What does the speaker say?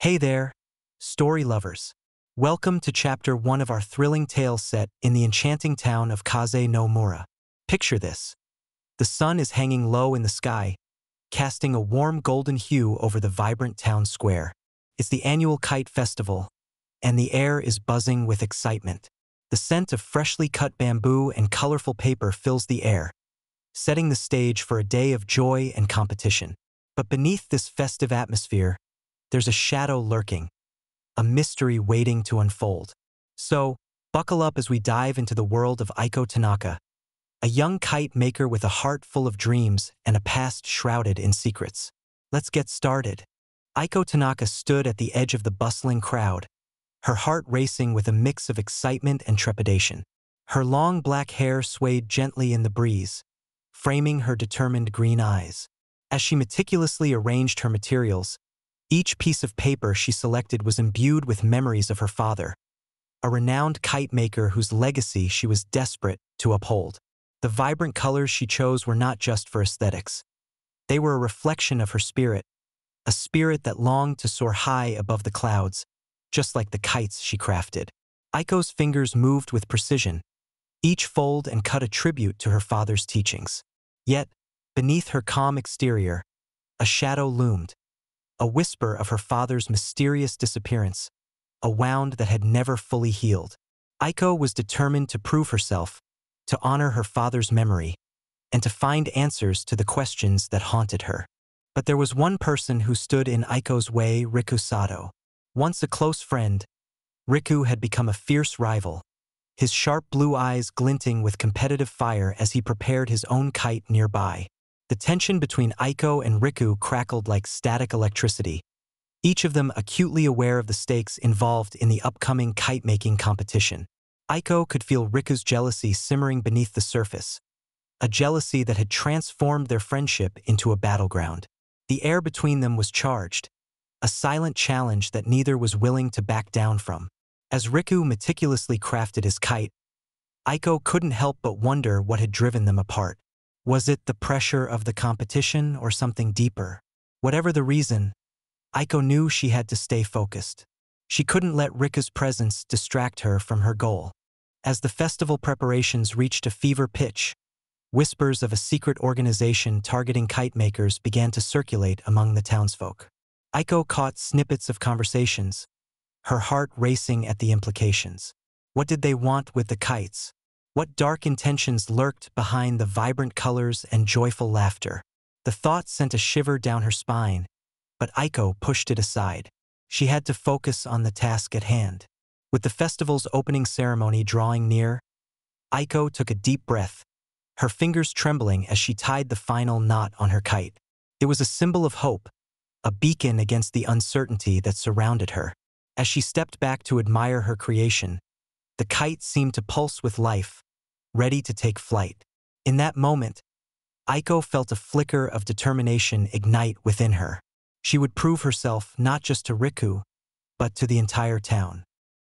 Hey there, story lovers. Welcome to chapter 1 of our thrilling tale set in the enchanting town of Kaze no Mura. Picture this. The sun is hanging low in the sky, casting a warm golden hue over the vibrant town square. It's the annual Kite Festival, and the air is buzzing with excitement. The scent of freshly cut bamboo and colorful paper fills the air, setting the stage for a day of joy and competition. But beneath this festive atmosphere, there's a shadow lurking, a mystery waiting to unfold. So, buckle up as we dive into the world of Aiko Tanaka, a young kite maker with a heart full of dreams and a past shrouded in secrets. Let's get started. Aiko Tanaka stood at the edge of the bustling crowd, her heart racing with a mix of excitement and trepidation. Her long black hair swayed gently in the breeze, framing her determined green eyes. As she meticulously arranged her materials, each piece of paper she selected was imbued with memories of her father, a renowned kite maker whose legacy she was desperate to uphold. The vibrant colors she chose were not just for aesthetics. They were a reflection of her spirit, a spirit that longed to soar high above the clouds, just like the kites she crafted. Aiko's fingers moved with precision, each fold and cut a tribute to her father's teachings. Yet, beneath her calm exterior, a shadow loomed, a whisper of her father's mysterious disappearance, a wound that had never fully healed. Aiko was determined to prove herself, to honor her father's memory, and to find answers to the questions that haunted her. But there was one person who stood in Aiko's way: Riku Sato. Once a close friend, Riku had become a fierce rival, his sharp blue eyes glinting with competitive fire as he prepared his own kite nearby. The tension between Aiko and Riku crackled like static electricity, each of them acutely aware of the stakes involved in the upcoming kite-making competition. Aiko could feel Riku's jealousy simmering beneath the surface, a jealousy that had transformed their friendship into a battleground. The air between them was charged, a silent challenge that neither was willing to back down from. As Riku meticulously crafted his kite, Aiko couldn't help but wonder what had driven them apart. Was it the pressure of the competition or something deeper? Whatever the reason, Aiko knew she had to stay focused. She couldn't let Riku's presence distract her from her goal. As the festival preparations reached a fever pitch, whispers of a secret organization targeting kite makers began to circulate among the townsfolk. Aiko caught snippets of conversations, her heart racing at the implications. What did they want with the kites? What dark intentions lurked behind the vibrant colors and joyful laughter? The thought sent a shiver down her spine, but Aiko pushed it aside. She had to focus on the task at hand. With the festival's opening ceremony drawing near, Aiko took a deep breath, her fingers trembling as she tied the final knot on her kite. It was a symbol of hope, a beacon against the uncertainty that surrounded her. As she stepped back to admire her creation, the kite seemed to pulse with life, ready to take flight. In that moment, Aiko felt a flicker of determination ignite within her. She would prove herself not just to Riku, but to the entire town.